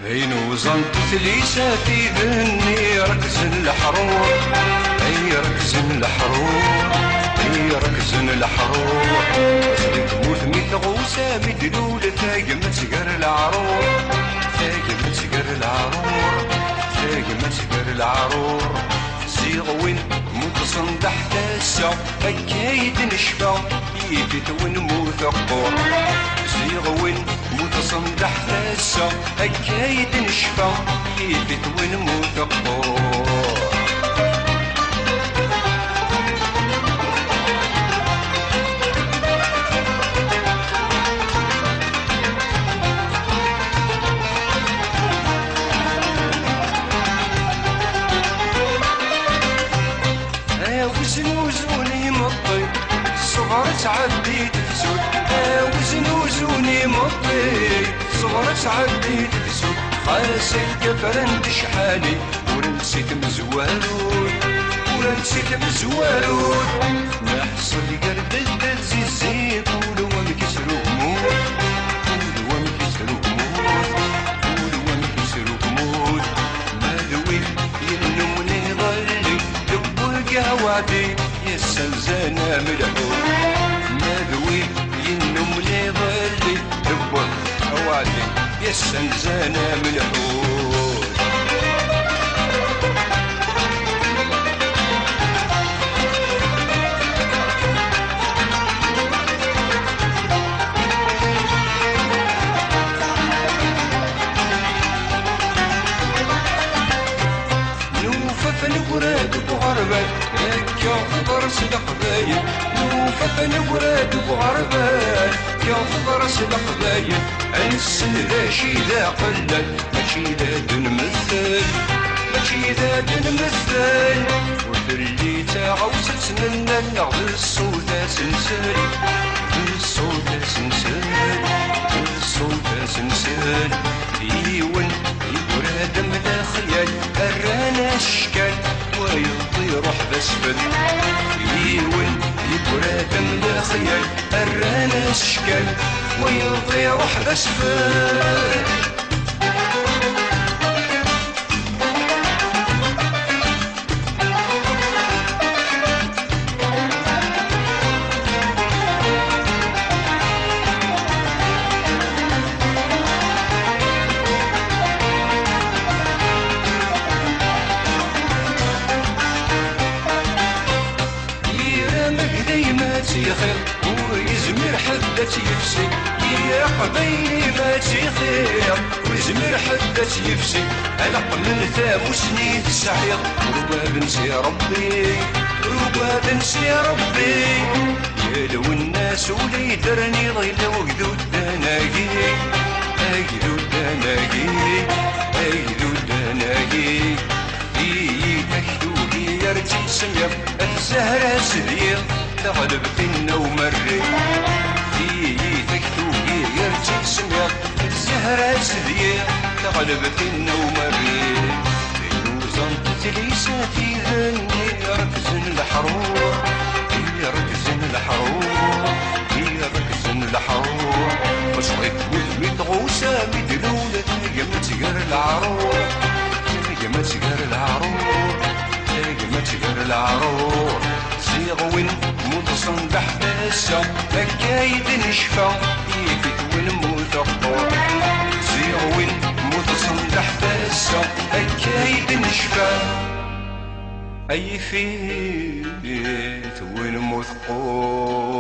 هين وزنت تليسة في ذني ركز الحرور، اي ركز الحرور، اي ركز الحرور. صديق موت ميت غوسة مدلولة ثاق مسقر العرور، ثاق مسقر العرور، ثاق مسقر العرور. زيغوين متصندح تاسع أكيد نشفى يفيت ونموت القور. زيغوين متصندح تاسع أكيد نشفى يفيت ونموت القور. وزن وزوني مطي صغر تعدي تفسد، وزن وزوني مطي صغر تعدي تفسد. خاسك كفرند شحالي ورنسيت مزوالود، ورنسيت مزوالود. نحصل قرد الدزي الزيت ولو مكسرو موت، ولو مكسرو موت، ولو مكسرو موت. مالوي ينمني ظلي وعدي يسلزانا ملحوت، ماذوي ينم لي ظلي دبر وعدي يسلزانا ملحوت. نوفف الوراد بغربك يا خضر صدق باين، نوفف الوراد بغربان يا خضر صدق باين. السن ذا شي ذا قلل ماشي ذا نمثل، ماشي ذا نمثل. وفرلي تعاوز تسنن نغض الصوت سنسل، الصوت سنسل، الصوت سنسل. ايون يبرد من الخيال الرانا الشكال ويطير بسفل، يون يبرد من الخيال الرانا الشكال ويطير بسفل. خير ويزمر حدة يفسي يا قبيلي ما خير ويزمر حدة يفسي. أنا قبل ثاموسني تسعير رباب نسي ربي، رباب نسي ربي. يا لو الناس ولي درني ضيل وقدود دناقي، أقدود دناقي، أقدود دناقي. في تكتوبي يرجي سمير الزهرة سدير تغلب فينا ومري. في تكتوبي يرجي سمير الزهرة سدير تغلب فينا ومري. وزنت تليسة في ذني ركز الحرور، ركز الحرور، ركز الحرور. وصغيت مدمت غوسة مدلولة يا تقر العرور، يا تقر العرور، يا تقر العرور. زيغوين متصندح تاسع أكايد نشفى يفيت ونموت القور. زيغوين متصندح تاسع أكايد نشفى أي فيت ونموت القور.